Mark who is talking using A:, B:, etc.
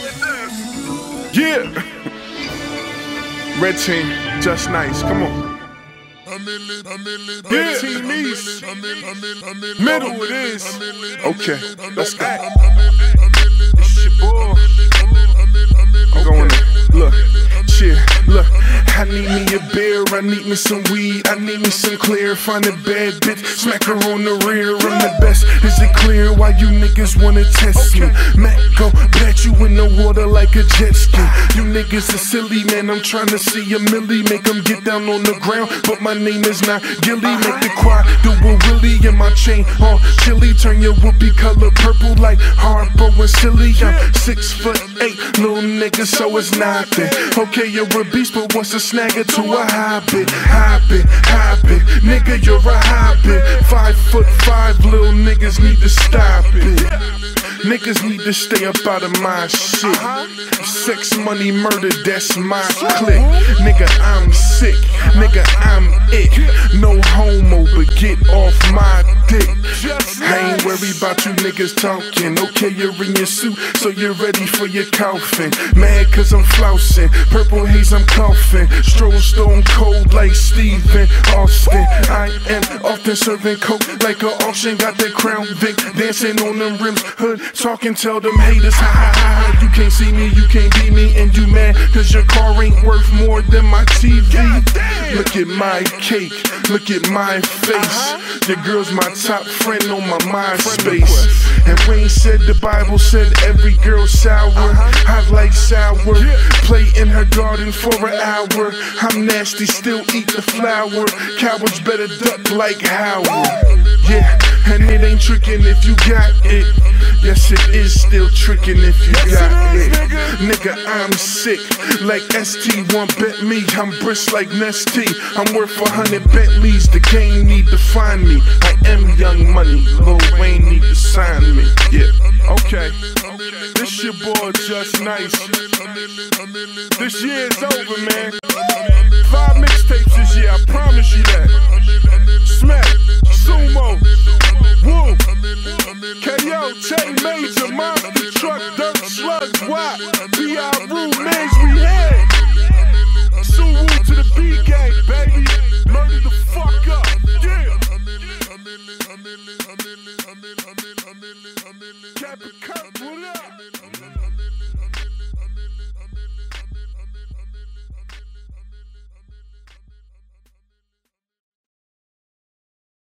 A: Yeah. Red team, Jus Nice, come on. Red team East. Middle it is. Okay, let's go. It's your boy. I'm going to look, cheer, look. I need me a beer, I need me some weed, I need me some clear. Find a bad bitch, smack her on the rear. I'm the best, is it clear why you niggas wanna test me? Mac go bat you in the water like a jet ski. You niggas are silly, man, I'm trying to see a milli. Make them get down on the ground, but my name is not Gilly. Make the choir do a willy in my chain on chili. Turn your whoopee color purple like Harpo and silly. I'm 6'8", little nigga, so it's nothing. Okay, you're a beast, but what's a snagger to a hobbit? Hobbit, nigga, you're a hobbit. 5'5", little niggas need to stop it. Niggas need to stay up out of my shit. Sex, money, murder, that's my clique. Nigga, I'm sick, nigga, I'm it. No homo, but get off my dick. I ain't worried about you niggas talking. Okay, you're in your suit, so you're ready for your coffin. Mad cause I'm flousing, purple haze, I'm coughing. Stroll stone cold like Steven Austin. I am often serving coke like an auction. Got that Crown Vic, dancing on them rims. Hood talking, tell them haters, ha ha ha. You can't see me, you can't beat me, and you mad cause your car ain't worth more than my TV. Look at my cake, look at my face. Your girl's my top friend on my MySpace. And Wayne said the Bible said every girl sour. I like sour. Play in her garden for an hour. I'm nasty, still eat the flower. Cowards better duck like Howard. Yeah, and it ain't tricking if you got it. Yes, it is still tricking if you got it. Nigga, I'm sick like ST1 bet me. I'm brisk like Nesty. I'm worth 100 Bentleys. The game need to find me. I am Young Money. Lil Wayne need to sign me. Yeah, okay. This your boy Jus Nice. This year's over, man. 5 mixtapes this year, I promise you that. Smack, Sumo, Woo, KO, Chain Major, Monster Truck, Dirt Slugs, Why, B.I. Rue, Miz, we had. Suwu to the B-Gang, baby. Murder the fuck up, yeah.